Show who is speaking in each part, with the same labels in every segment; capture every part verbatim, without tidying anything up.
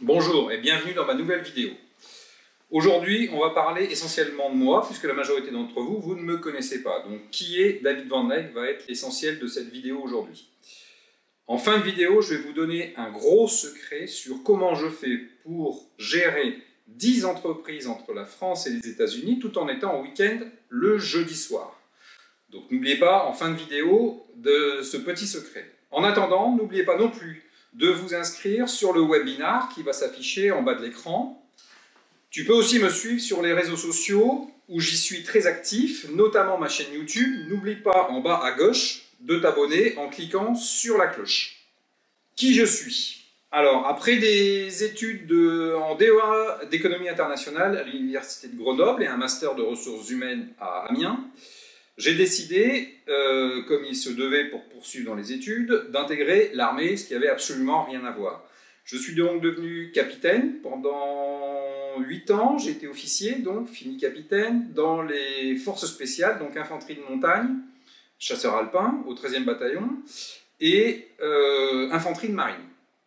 Speaker 1: Bonjour et bienvenue dans ma nouvelle vidéo. Aujourd'hui, on va parler essentiellement de moi, puisque la majorité d'entre vous, vous ne me connaissez pas. Donc, qui est David Van Eyck va être l'essentiel de cette vidéo aujourd'hui. En fin de vidéo, je vais vous donner un gros secret sur comment je fais pour gérer dix entreprises entre la France et les États-Unis, tout en étant en week-end le jeudi soir. Donc, n'oubliez pas, en fin de vidéo, de ce petit secret. En attendant, n'oubliez pas non plus de vous inscrire sur le webinar qui va s'afficher en bas de l'écran. Tu peux aussi me suivre sur les réseaux sociaux où j'y suis très actif, notamment ma chaîne YouTube. N'oublie pas en bas à gauche de t'abonner en cliquant sur la cloche. Qui je suis? Alors, après des études de, en D E A d'économie internationale à l'université de Grenoble et un master de ressources humaines à Amiens, j'ai décidé, euh, comme il se devait pour poursuivre dans les études, d'intégrer l'armée, ce qui avait absolument rien à voir. Je suis donc devenu capitaine pendant huit ans, j'ai été officier, donc fini capitaine, dans les forces spéciales, donc infanterie de montagne, chasseur alpin au treizième bataillon, et euh, infanterie de marine.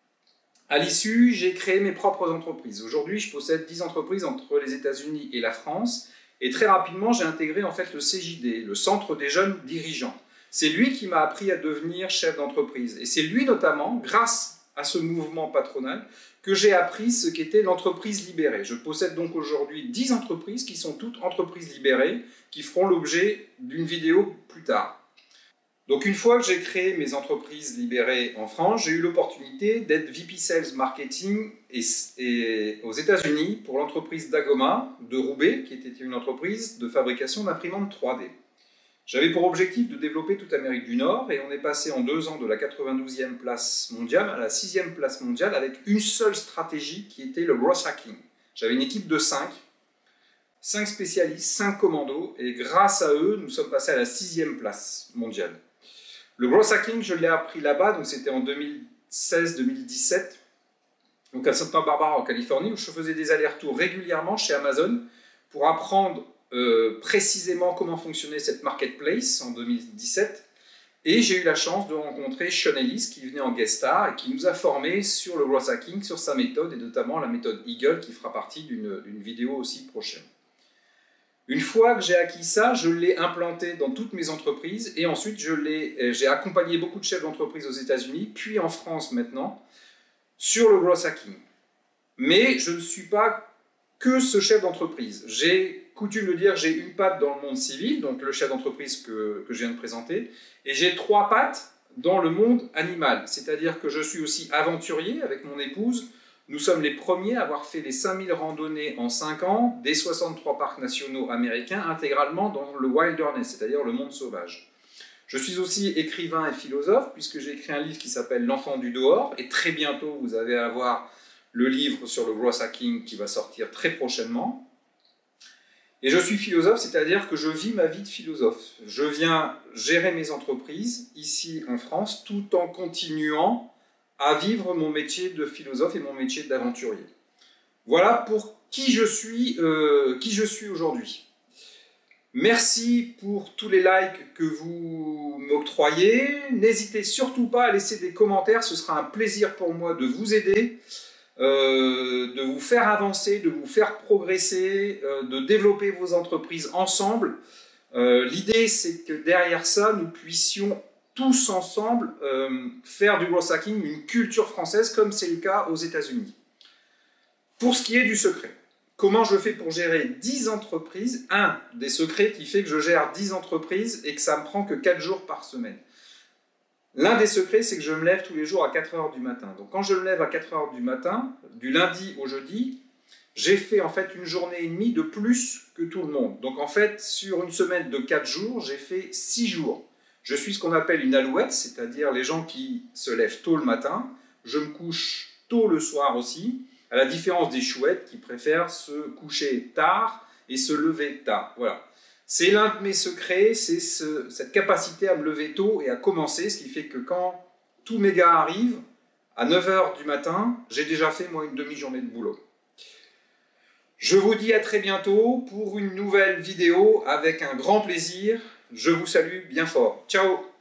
Speaker 1: À l'issue, j'ai créé mes propres entreprises. Aujourd'hui, je possède dix entreprises entre les États-Unis et la France. Et très rapidement, j'ai intégré en fait le C J D, le Centre des jeunes dirigeants. C'est lui qui m'a appris à devenir chef d'entreprise. Et c'est lui notamment, grâce à ce mouvement patronal, que j'ai appris ce qu'était l'entreprise libérée. Je possède donc aujourd'hui dix entreprises qui sont toutes entreprises libérées, qui feront l'objet d'une vidéo plus tard. Donc une fois que j'ai créé mes entreprises libérées en France, j'ai eu l'opportunité d'être V P Sales Marketing et, et aux États-Unis pour l'entreprise Dagoma de Roubaix, qui était une entreprise de fabrication d'imprimantes trois D. J'avais pour objectif de développer toute l'Amérique du Nord et on est passé en deux ans de la quatre-vingt-douzième place mondiale à la sixième place mondiale avec une seule stratégie qui était le growth hacking. J'avais une équipe de cinq, cinq spécialistes, cinq commandos et grâce à eux, nous sommes passés à la sixième place mondiale. Le growth hacking, je l'ai appris là-bas, donc c'était en deux mille seize deux mille dix-sept, donc à Santa Barbara en Californie, où je faisais des allers-retours régulièrement chez Amazon pour apprendre euh, précisément comment fonctionnait cette marketplace en deux mille dix-sept. Et j'ai eu la chance de rencontrer Sean Ellis qui venait en guest star et qui nous a formés sur le growth hacking, sur sa méthode et notamment la méthode Eagle qui fera partie d'une d'une vidéo aussi prochaine. Une fois que j'ai acquis ça, je l'ai implanté dans toutes mes entreprises et ensuite j'ai accompagné beaucoup de chefs d'entreprise aux États-Unis, puis en France maintenant, sur le growth hacking. Mais je ne suis pas que ce chef d'entreprise. J'ai coutume de dire j'ai une patte dans le monde civil, donc le chef d'entreprise que, que je viens de présenter, et j'ai trois pattes dans le monde animal. C'est-à-dire que je suis aussi aventurier avec mon épouse. Nous sommes les premiers à avoir fait les cinq mille randonnées en cinq ans des soixante-trois parcs nationaux américains intégralement dans le wilderness, c'est-à-dire le monde sauvage. Je suis aussi écrivain et philosophe puisque j'ai écrit un livre qui s'appelle L'enfant du dehors et très bientôt vous allez avoir le livre sur le growth hacking qui va sortir très prochainement. Et je suis philosophe, c'est-à-dire que je vis ma vie de philosophe. Je viens gérer mes entreprises ici en France tout en continuant à vivre mon métier de philosophe et mon métier d'aventurier. Voilà pour qui je suis, euh, qui je suis aujourd'hui. Merci pour tous les likes que vous m'octroyez. N'hésitez surtout pas à laisser des commentaires, ce sera un plaisir pour moi de vous aider, euh, de vous faire avancer, de vous faire progresser, euh, de développer vos entreprises ensemble. Euh, L'idée, c'est que derrière ça, nous puissions tous ensemble euh, faire du growth hacking une culture française comme c'est le cas aux États-Unis. Pour ce qui est du secret, comment je fais pour gérer dix entreprises? Un des secrets qui fait que je gère dix entreprises et que ça me prend que quatre jours par semaine. L'un des secrets, c'est que je me lève tous les jours à quatre heures du matin. Donc quand je me lève à quatre heures du matin, du lundi au jeudi, j'ai fait en fait une journée et demie de plus que tout le monde. Donc en fait, sur une semaine de quatre jours, j'ai fait six jours. Je suis ce qu'on appelle une alouette, c'est-à-dire les gens qui se lèvent tôt le matin. Je me couche tôt le soir aussi, à la différence des chouettes qui préfèrent se coucher tard et se lever tard. Voilà. C'est l'un de mes secrets, c'est ce, cette capacité à me lever tôt et à commencer, ce qui fait que quand tous mes gars arrivent, à neuf heures du matin, j'ai déjà fait moi une demi-journée de boulot. Je vous dis à très bientôt pour une nouvelle vidéo avec un grand plaisir. Je vous salue bien fort. Ciao!